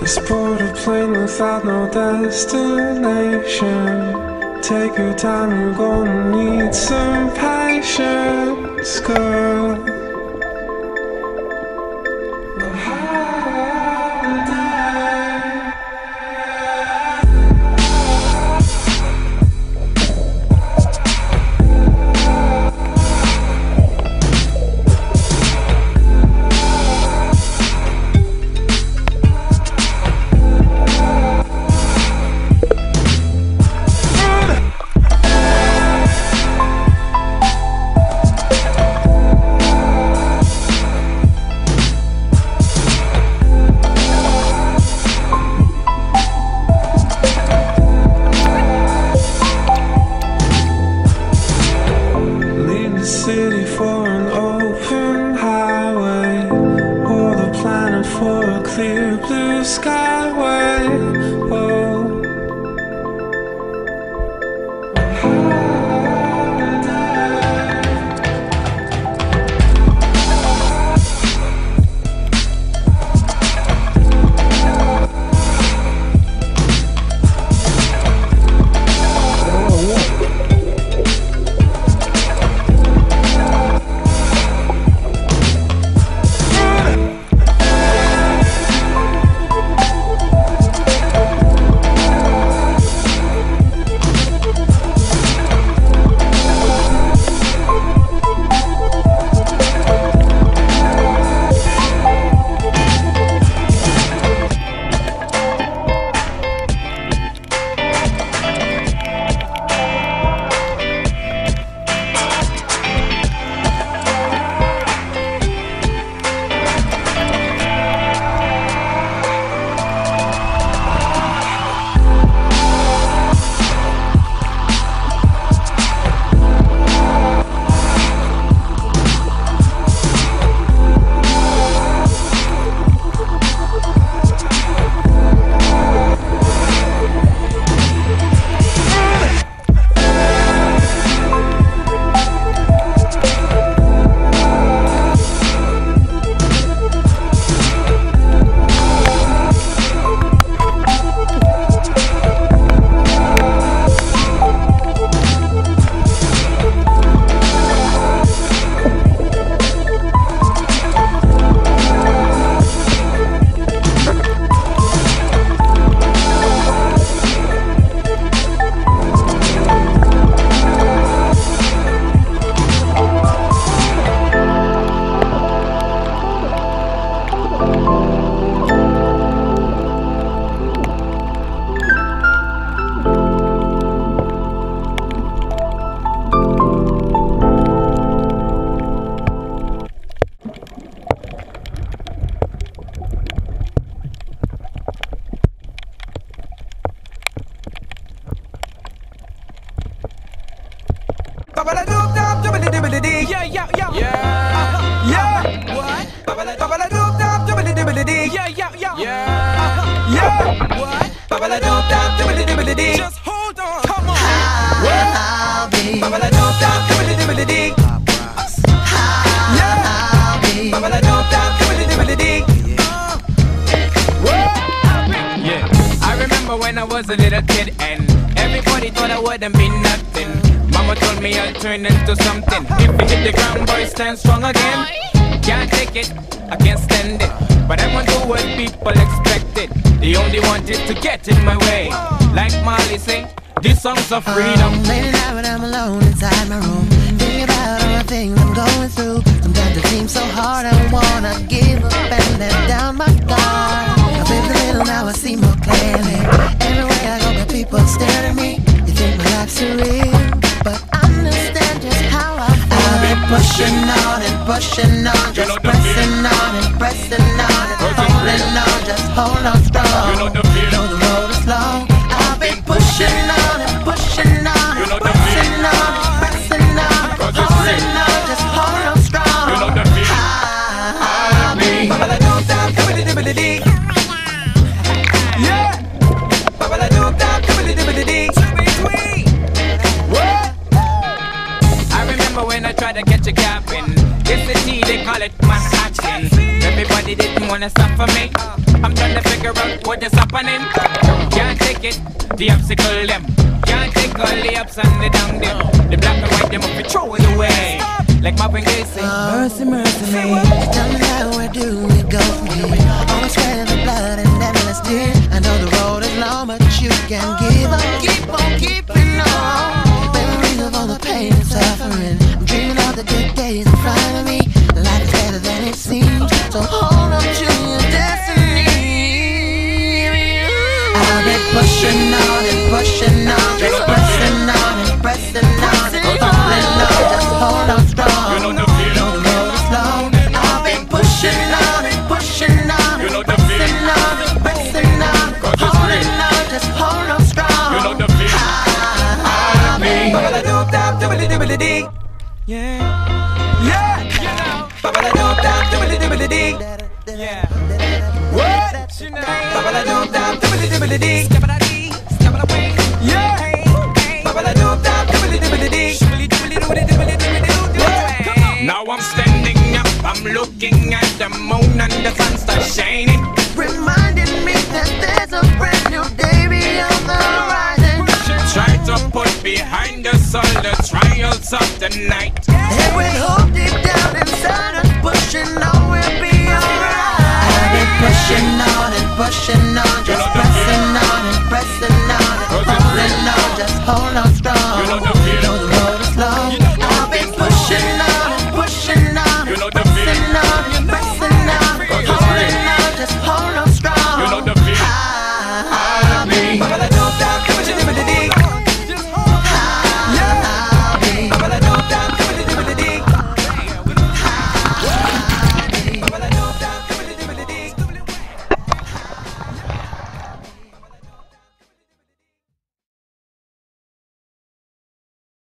board a plane without no destination. Take your time, you're gonna need some patience, girl. City for an open highway, or the planet for a clear blue skyway. Oh. Yeah, yeah, yeah. Yeah. What? Yeah, yeah, yeah. Yeah. What? Just hold on. Come on. I'll be. Yeah. I remember when I was a little kid and everybody thought I wouldn't be nothing. Mama told me I'll turn into something. If you hit the ground, boy, stand strong again. Can't take it, I can't stand it, but I won't do what people expected. The only want is to get in my way. Like Marley say, these songs of freedom. Late at night when I'm alone inside my room, thinking about all the things I'm going through. Sometimes it seems so hard, I wanna give up and let down my guard. I've lived a little, now I see more clearly. Everywhere I go, the people stare at me. You think my life's surreal, but I understand just how I feel. I've been pushing on and pushing on, just pressing on and pressing on and holding on, just hold on strong. Know the road is long. I've been pushing on and pushing on and pressing on and pressing on and holding on, just hold on strong. I'll be. Yeah. I remember when I tried to catch a cab in this city, they call it Manhattan. Everybody didn't wanna stop for me. I'm trying to figure figure out what is happening. Can't take it, the obstacle them. Can't take all the ups and the down them. The black and white them up, we throw it away. Like Marvin Gaye say, mercy, mercy me. Tell me now, where do we go from here? All the sweat and the blood and endless tears. I know the road is long, but you can give on. Keep on keeping on. Memories of all the pain and suffering. I'm dreaming of the good days in front of me. Life is better than it seems, so hold on to your destiny. I've been pushing on and pushing on, just pressing on and pressing on, holding on, just hold on strong. You know the road is long. I've been pushing on and pushing on, pressing on and pressing on, holding on, just hold on strong. You know the feeling. Yeah. Yeah. Baba-da-doo-da-doo-da-doo-da-dee. Yeah. What? Baba-da-doo-da-doo-da-doo-da-dee. Yeah. Baba-da-doo-da-doo-da-doo-da-dee. Now I'm standing up, I'm looking at the moon and the sun starts shining, Reminding me that there's a brand new day beyond the horizon. try to put behind us all the trials of the night. And with hope deep down inside us,